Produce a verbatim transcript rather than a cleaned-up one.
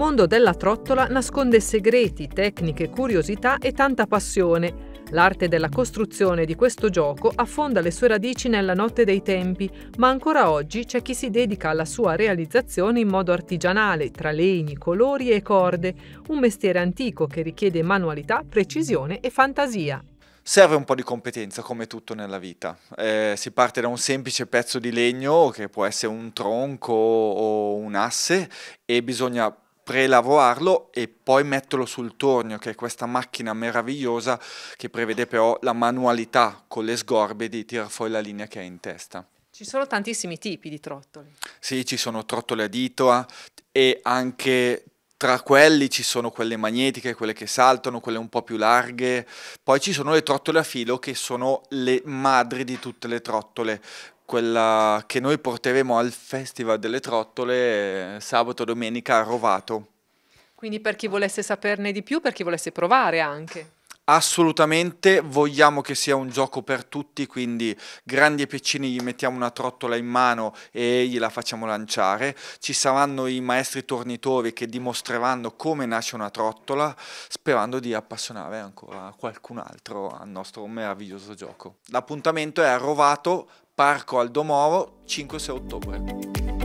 mondo della trottola nasconde segreti, tecniche, curiosità e tanta passione. L'arte della costruzione di questo gioco affonda le sue radici nella notte dei tempi, ma ancora oggi c'è chi si dedica alla sua realizzazione in modo artigianale, tra legni, colori e corde, un mestiere antico che richiede manualità, precisione e fantasia. Serve un po' di competenza, come tutto nella vita. Eh, si parte da un semplice pezzo di legno, che può essere un tronco o un asse, e bisogna prelavorarlo e poi metterlo sul tornio, che è questa macchina meravigliosa che prevede però la manualità con le sgorbe di tirar fuori la linea che hai in testa. Ci sono tantissimi tipi di trottoli. Sì, ci sono trottole a dito e anche tra quelli ci sono quelle magnetiche, quelle che saltano, quelle un po' più larghe. Poi ci sono le trottole a filo che sono le madri di tutte le trottole. Quella che noi porteremo al Festival delle Trottole eh, sabato e domenica a Rovato. Quindi per chi volesse saperne di più, per chi volesse provare anche. Assolutamente, vogliamo che sia un gioco per tutti, quindi grandi e piccini gli mettiamo una trottola in mano e gliela facciamo lanciare. Ci saranno i maestri tornitori che dimostreranno come nasce una trottola, sperando di appassionare ancora qualcun altro al nostro meraviglioso gioco. L'appuntamento è a Rovato, Parco Aldomoro, cinque sei ottobre.